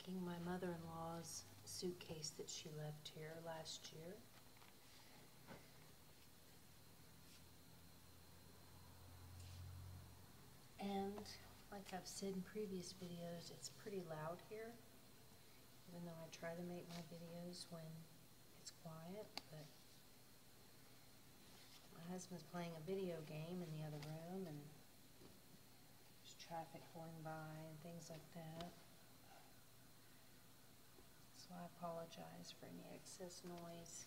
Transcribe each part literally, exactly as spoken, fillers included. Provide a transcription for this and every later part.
unpacking my mother-in-law's suitcase that she left here last year. And like I've said in previous videos, it's pretty loud here, even though I try to make my videos when it's quiet, but my husband's playing a video game in the other room, and there's traffic going by and things like that. So I apologize for any excess noise.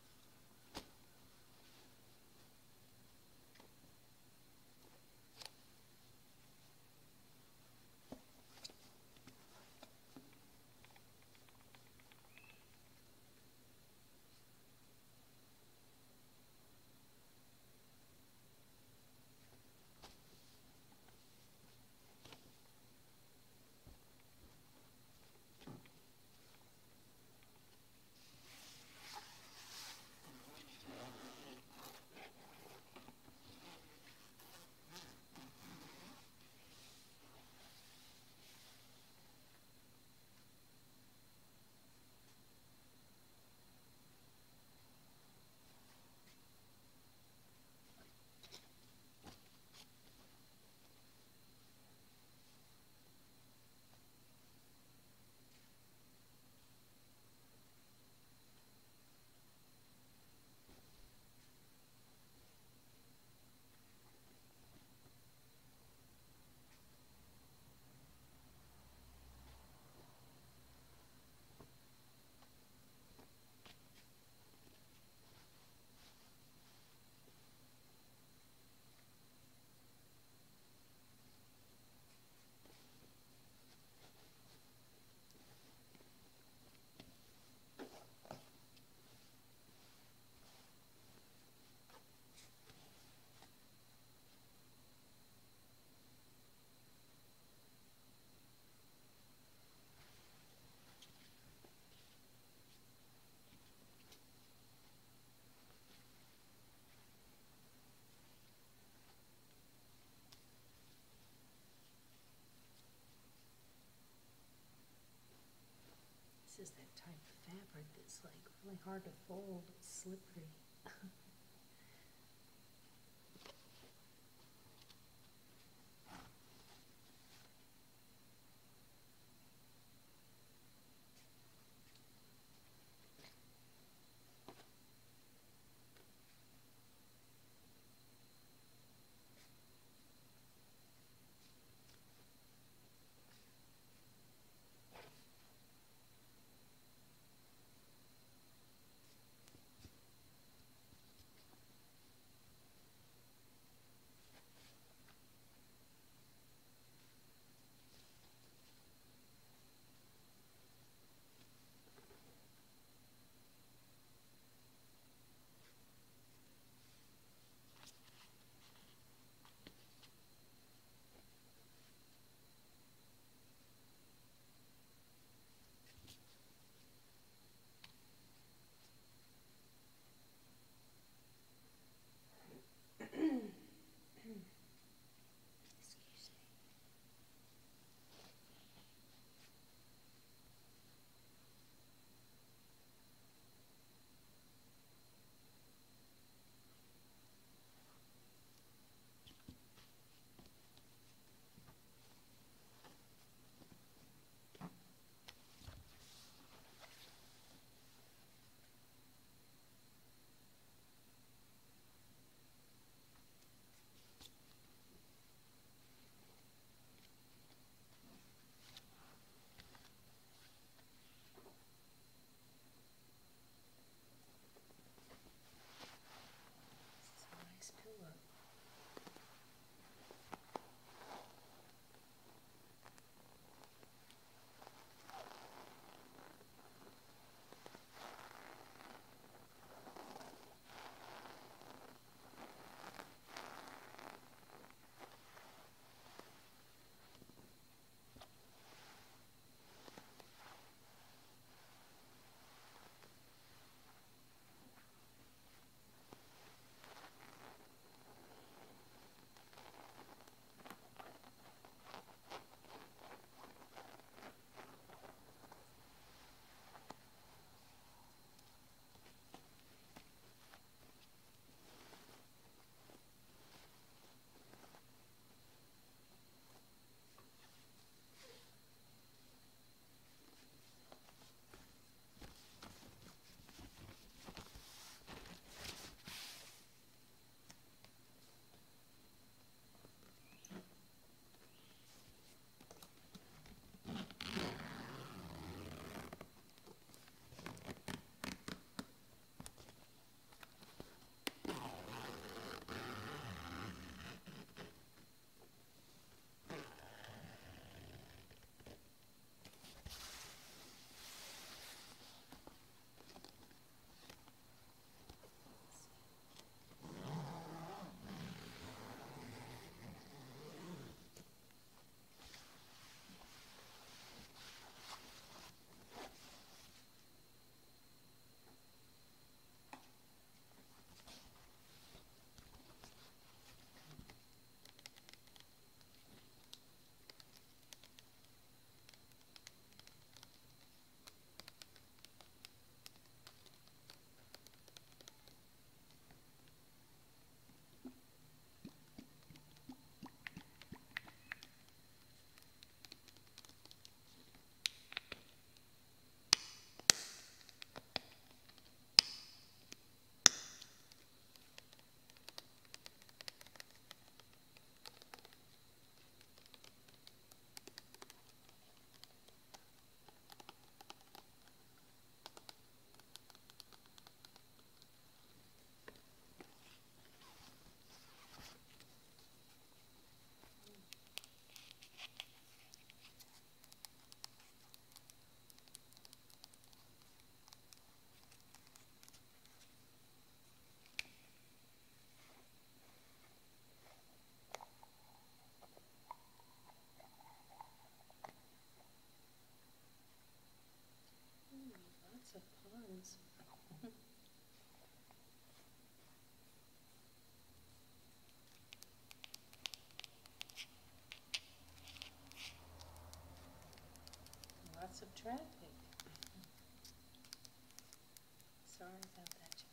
This is that type of fabric that's like really hard to fold. It's slippery. traffic. Sorry about that, Joe.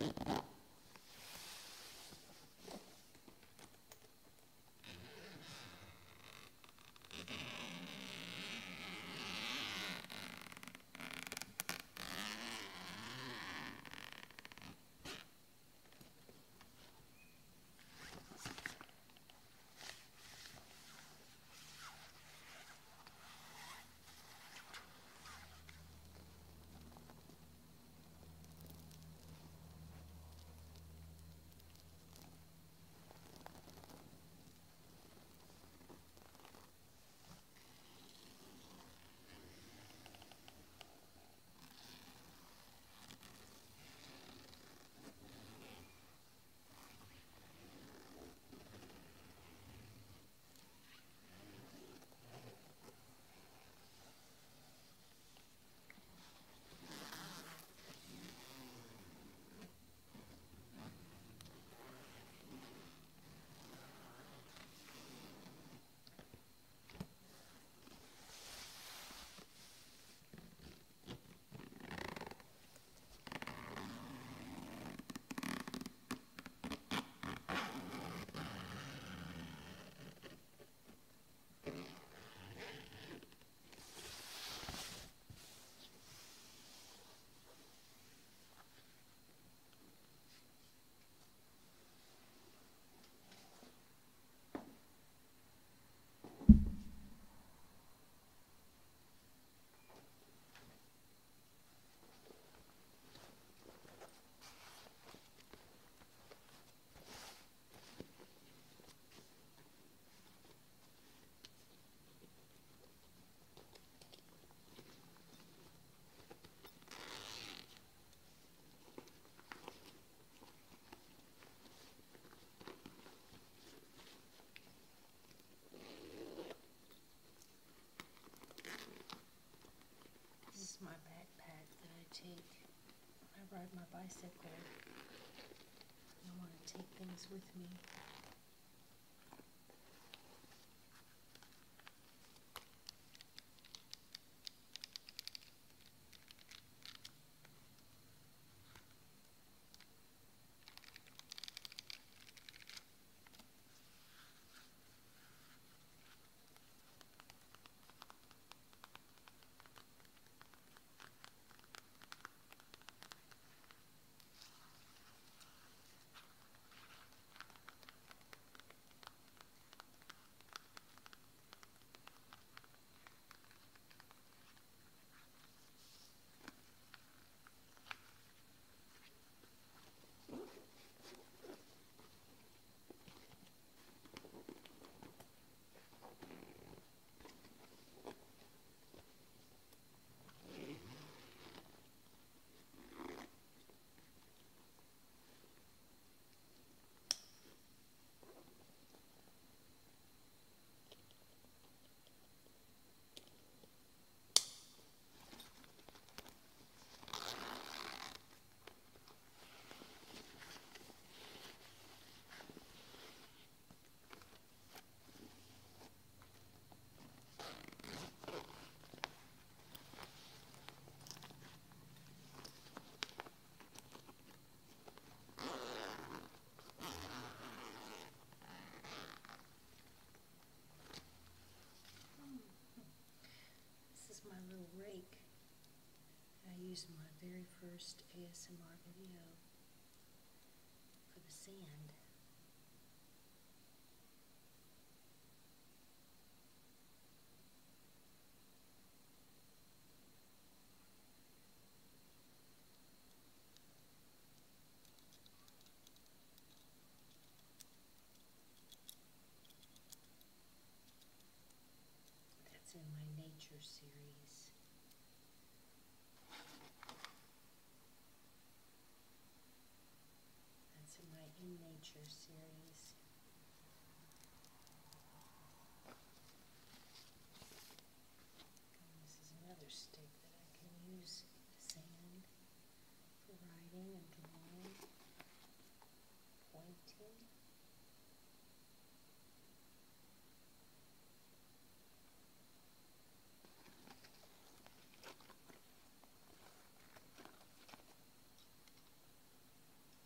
My backpack that I take when I ride my bicycle. I want to take things with me. Rake that I used in my very first A S M R video for the sand. That's in my nature series. That's in my In Nature series. And this is another stick that I can use sand for writing and drawing, pointing.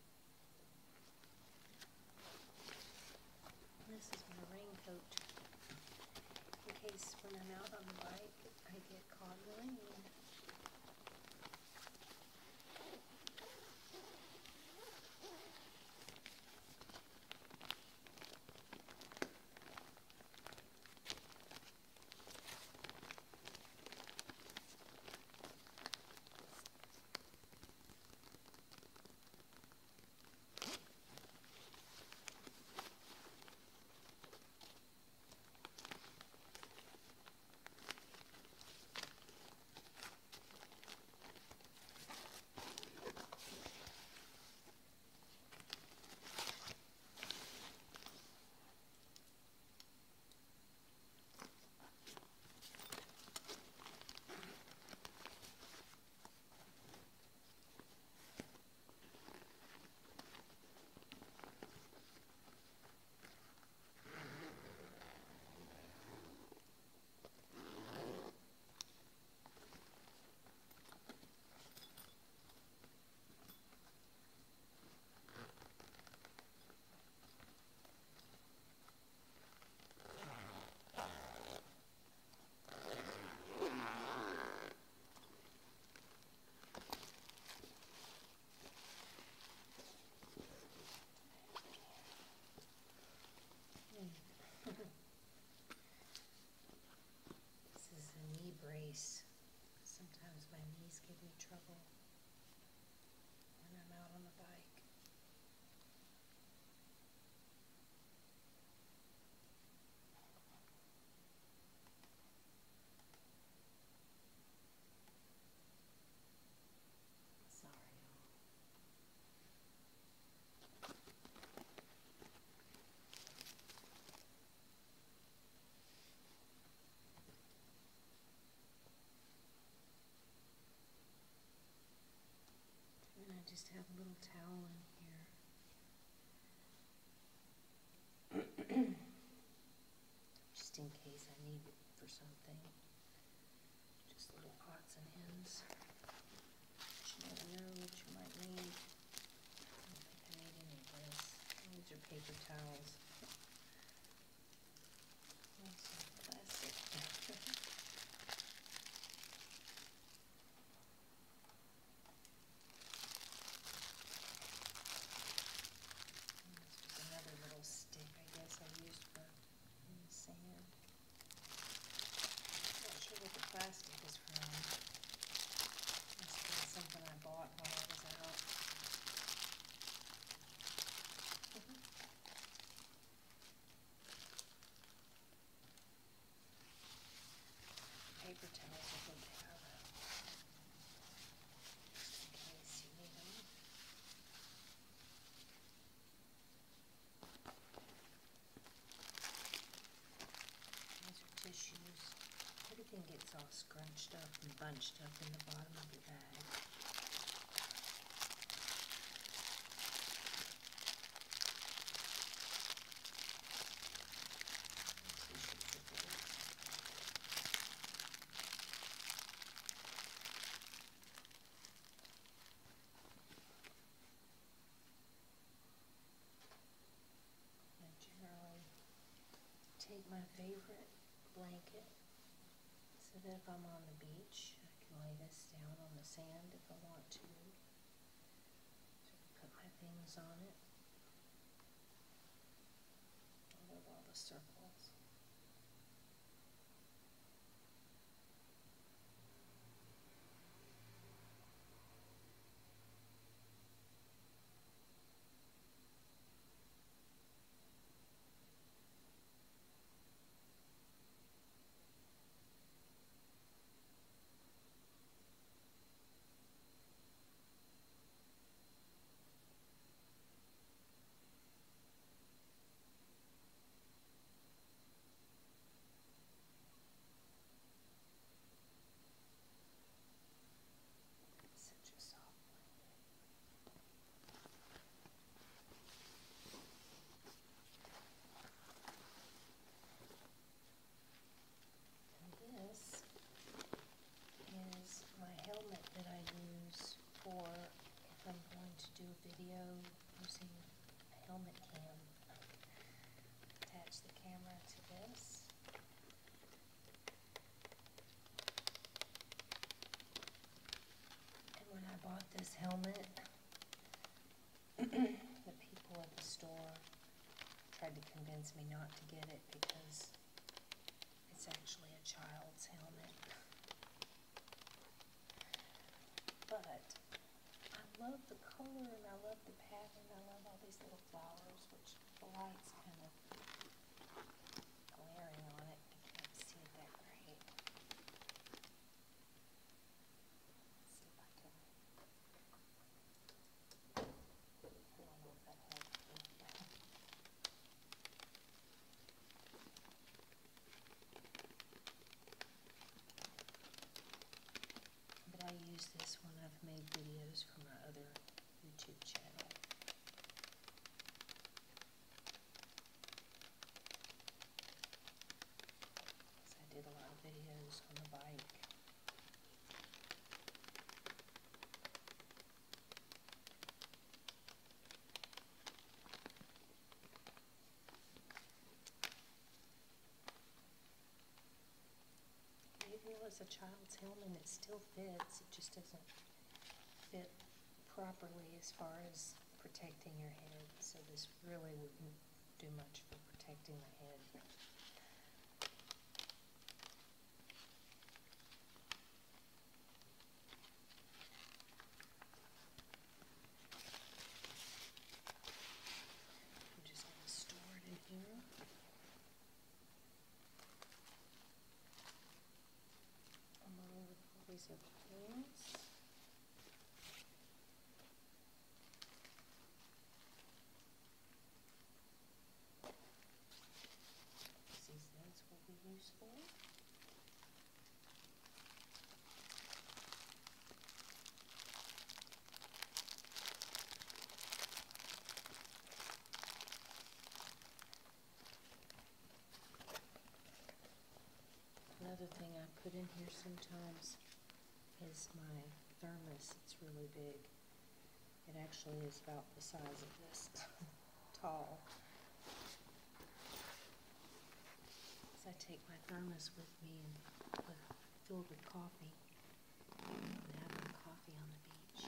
case when I'm out on the bike, I get caught in the rain. This is a knee brace. Sometimes my knees give me trouble when I'm out on the bike. Sorry, y'all. And I just have a little towel in here. Just in case I need it for something. Just little pots and ends. You never know what you might need. I don't think I need any of this. These are paper towels. And some plastic. Another little stick, I guess I used for in the sand. Not sure what the plastic is from. Must have been something I bought while I was out. Paper towels are good to have, just in case you need them. These are tissues. Everything gets all scrunched up and bunched up in the bottom of your bag. Tissues are good. I generally take my favorite blanket so that if I'm on the beach, I can lay this down on the sand if I want to. So I can put my things on it. I love all the circles. Such a soft blanket. And this is my helmet that I use for if I'm going to do a video using a helmet cam. Attach the camera to this. helmet. The people at the store tried to convince me not to get it because it's actually a child's helmet. But I love the color and I love the pattern. I love all these little flowers, which the light's kind of glaring on it. You can't see it that great. Let's see if I can. I don't know if that helps. But I use this when I've made videos for my other YouTube channel. So I did a lot of videos on the bike. Even though it's a child's helmet, it still fits. It just doesn't fit properly as far as protecting your head. So this really wouldn't do much for protecting the head. I'm just going to store it in here. Along with all these other things. These ends will be useful. Another thing I put in here sometimes is my thermos. It's really big. It actually is about the size of this, tall. So I take my thermos with me and put, fill it with coffee. And have my coffee on the beach.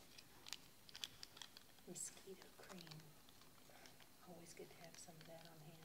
Mosquito cream. Always good to have some of that on hand.